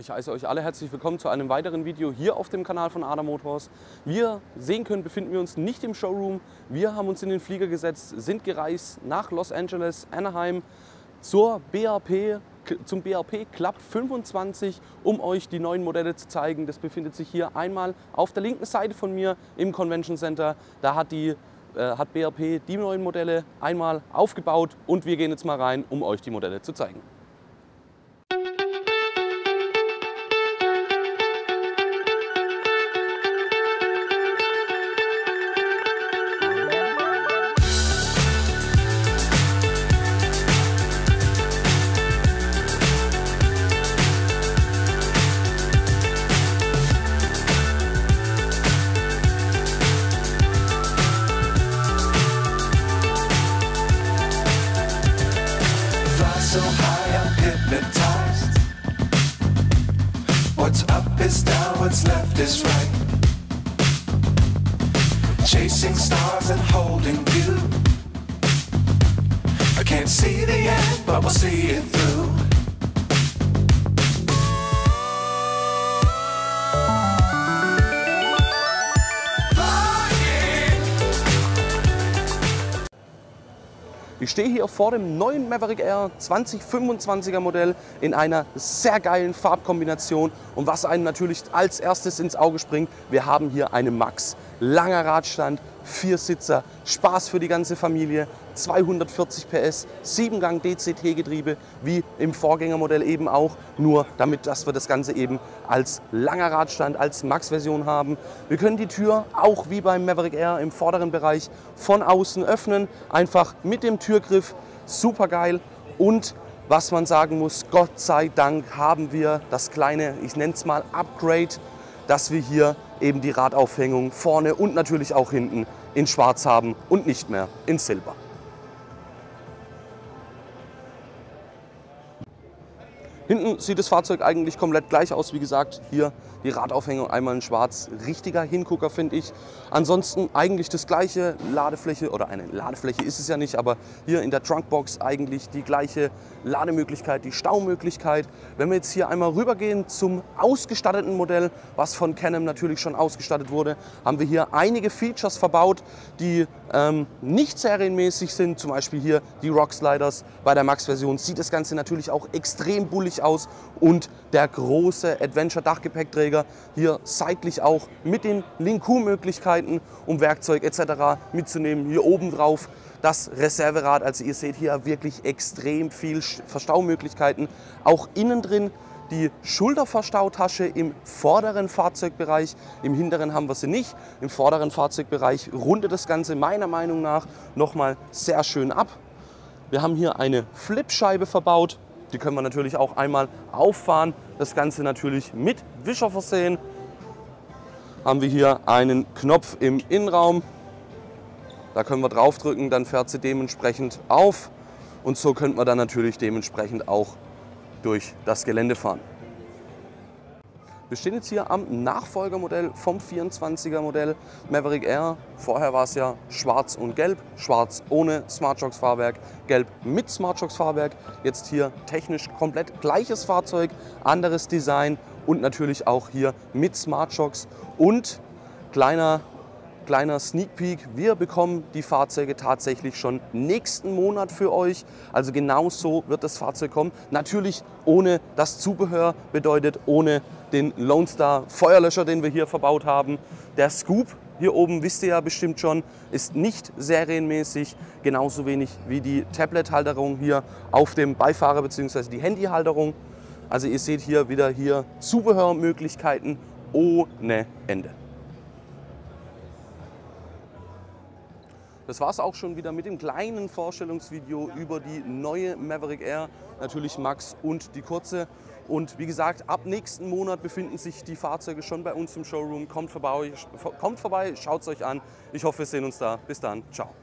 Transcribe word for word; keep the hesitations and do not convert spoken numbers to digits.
Ich heiße euch alle herzlich willkommen zu einem weiteren Video hier auf dem Kanal von Ada Motors. Wie ihr sehen könnt, befinden wir uns nicht im Showroom. Wir haben uns in den Flieger gesetzt, sind gereist nach Los Angeles, Anaheim zur B R P, zum B R P Club fünfundzwanzig, um euch die neuen Modelle zu zeigen. Das befindet sich hier einmal auf der linken Seite von mir im Convention Center. Da hat, die, äh, hat B R P die neuen Modelle einmal aufgebaut und wir gehen jetzt mal rein, um euch die Modelle zu zeigen. So high I'm hypnotized. What's up is down, what's left is right. Chasing stars and holding you. I can't see the end, but we'll see it through. Ich stehe hier vor dem neuen Maverick R zweitausendfünfundzwanziger Modell in einer sehr geilen Farbkombination. Und was einem natürlich als erstes ins Auge springt, wir haben hier eine Max. Langer Radstand, Viersitzer, Spaß für die ganze Familie, zweihundertvierzig P S, sieben Gang D C T-Getriebe, wie im Vorgängermodell eben auch, nur damit, dass wir das Ganze eben als langer Radstand, als Max-Version haben. Wir können die Tür auch wie beim Maverick R im vorderen Bereich von außen öffnen, einfach mit dem Türgriff, super geil. Und was man sagen muss, Gott sei Dank haben wir das kleine, ich nenne es mal Upgrade, dass wir hier eben die Radaufhängung vorne und natürlich auch hinten in Schwarz haben und nicht mehr in Silber. Hinten sieht das Fahrzeug eigentlich komplett gleich aus. Wie gesagt, hier die Radaufhängung einmal in Schwarz. Richtiger Hingucker, finde ich. Ansonsten eigentlich das gleiche, Ladefläche, oder eine Ladefläche ist es ja nicht, aber hier in der Trunkbox eigentlich die gleiche Lademöglichkeit, die Staumöglichkeit. Wenn wir jetzt hier einmal rübergehen zum ausgestatteten Modell, was von Can-Am natürlich schon ausgestattet wurde, haben wir hier einige Features verbaut, die ähm, nicht serienmäßig sind. Zum Beispiel hier die Rock Sliders. Bei der Max-Version sieht das Ganze natürlich auch extrem bullig aus und der große Adventure-Dachgepäckträger hier seitlich auch mit den Link-Q-Möglichkeiten, um Werkzeug et cetera mitzunehmen. Hier oben drauf das Reserverad, also ihr seht hier wirklich extrem viel Verstaumöglichkeiten. Auch innen drin die Schulterverstautasche im vorderen Fahrzeugbereich, im hinteren haben wir sie nicht. Im vorderen Fahrzeugbereich rundet das Ganze meiner Meinung nach nochmal sehr schön ab. Wir haben hier eine Flipscheibe verbaut. Die können wir natürlich auch einmal auffahren. Das Ganze natürlich mit Wischer versehen. Haben wir hier einen Knopf im Innenraum. Da können wir draufdrücken, dann fährt sie dementsprechend auf. Und so könnte man dann natürlich dementsprechend auch durch das Gelände fahren. Wir stehen jetzt hier am Nachfolgermodell vom vierundzwanziger Modell Maverick R. Vorher war es ja schwarz und gelb, schwarz ohne SmartShocks Fahrwerk, gelb mit SmartShocks Fahrwerk. Jetzt hier technisch komplett gleiches Fahrzeug, anderes Design und natürlich auch hier mit SmartShocks. Und kleiner, kleiner Sneak Peek, wir bekommen die Fahrzeuge tatsächlich schon nächsten Monat für euch. Also genau so wird das Fahrzeug kommen. Natürlich ohne das Zubehör, bedeutet ohne den Lone Star Feuerlöscher, den wir hier verbaut haben. Der Scoop hier oben, wisst ihr ja bestimmt schon, ist nicht serienmäßig, genauso wenig wie die Tablet-Halterung hier auf dem Beifahrer bzw. die Handyhalterung. Also ihr seht hier wieder hier Zubehörmöglichkeiten ohne Ende. Das war es auch schon wieder mit dem kleinen Vorstellungsvideo über die neue Maverick R, natürlich Max und die kurze. Und wie gesagt, ab nächsten Monat befinden sich die Fahrzeuge schon bei uns im Showroom. Kommt vorbei, kommt vorbei, schaut es euch an. Ich hoffe, wir sehen uns da. Bis dann, ciao.